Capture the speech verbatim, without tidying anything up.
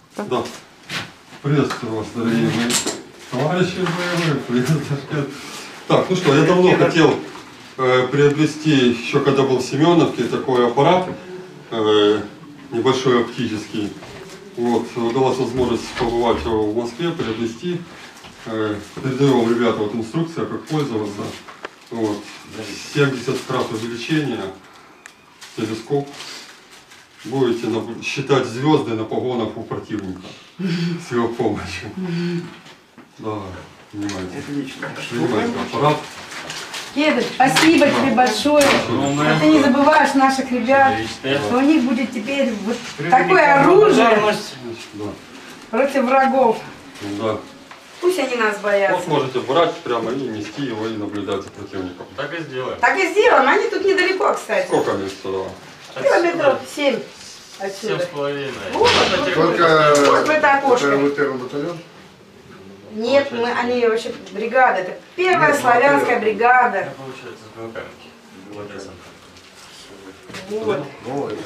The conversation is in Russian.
Да. Приветствую вас, дорогие мои товарищи боевые. Привет, Ташкент. Так, ну что, я давно хотел э, приобрести, еще когда был в Семеновке, такой аппарат, э, небольшой оптический. Вот, удалась возможность побывать в Москве, приобрести. Э, передаю вам, ребята, вот инструкция, как пользоваться. Вот, семьдесят крат увеличения, телескоп. Будете считать звезды на погонах у противника с его помощью. Да, внимайте. Отлично. Внимайте, аппарат. Кедр, спасибо Да. тебе большое, что ты не забываешь наших ребят, что у них будет теперь вот такое оружие Да. против врагов. Да. Пусть они нас боятся. Вот можете брать прямо и нести его и наблюдать за противником. Так и сделаем. Так и сделаем, они тут недалеко, кстати. Сколько мест туда? Километров семь Семь отсюда. с половиной. Вот, Только вот в это окошко. это вот первый батальон? Нет, мы, они вообще бригада, это первая славянская бригада. Получается, с белокаменки. Вот. Ну, это